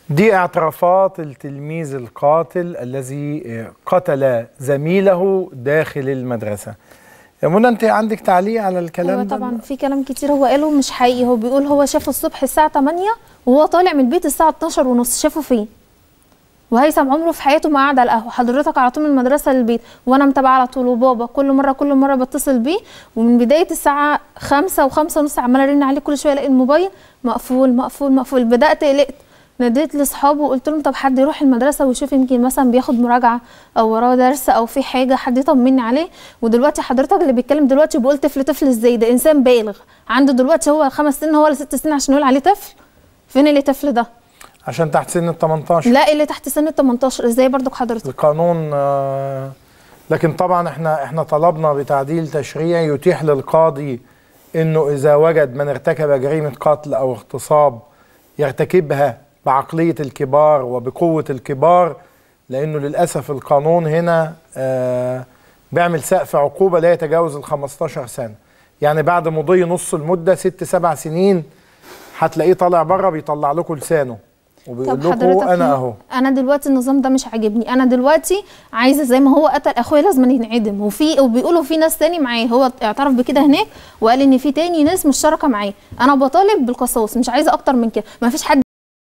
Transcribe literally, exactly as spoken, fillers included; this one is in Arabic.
دي اعترافات التلميذ القاتل الذي قتل زميله داخل المدرسة. يا منى، انت عندك تعليق على الكلام ده؟ طبعا في كلام كتير هو قاله مش حقيقي. هو بيقول هو شافه الصبح الساعة تمانية وهو طالع من البيت الساعة اتناشر ونص. شافه فين؟ وهيثم عمره في حياته ما قعد على القهوه، حضرتك على طول من المدرسه للبيت وانا متابعه على طول، وبابا كل مره كل مره بتصل بيه، ومن بدايه الساعه خمسة وخمسة ونص عماله ارن عليه كل شويه الاقي الموبايل مقفول مقفول مقفول. بدات قلقت، ناديت لاصحابه وقلت لهم طب حد يروح المدرسه ويشوف يمكن مثلا بياخد مراجعه او وراه درس او في حاجه، حد يطمني عليه. ودلوقتي حضرتك اللي بيتكلم دلوقتي بيقول طفل طفل ازاي؟ ده انسان بالغ عنده دلوقتي هو خمس سنين هو ولا ست سنين عشان يقول عليه طفل؟ فين اللي طفل ده؟ عشان تحت سن ال تمنتاشر. لا، اللي تحت سن ال تمنتاشر ازاي برضك حضرتك؟ القانون آه لكن طبعا احنا احنا طلبنا بتعديل تشريعي يتيح للقاضي انه اذا وجد من ارتكب جريمه قتل او اغتصاب يرتكبها بعقليه الكبار وبقوه الكبار، لانه للاسف القانون هنا آه بيعمل سقف عقوبه لا يتجاوز ال خمستاشر سنه. يعني بعد مضي نص المده ست سبع سنين هتلاقيه طالع بره بيطلع لكم لسانه وبيقول لكم انا اهو. انا دلوقتي النظام ده مش عاجبني، انا دلوقتي عايزه زي ما هو قتل اخويا لازم ينعدم، وفي وبيقولوا في ناس تاني معاه، هو اعترف بكده هناك وقال ان في تاني ناس مشتركه معاه. انا بطالب بالقصاص، مش عايزه اكتر من كده، ما فيش حد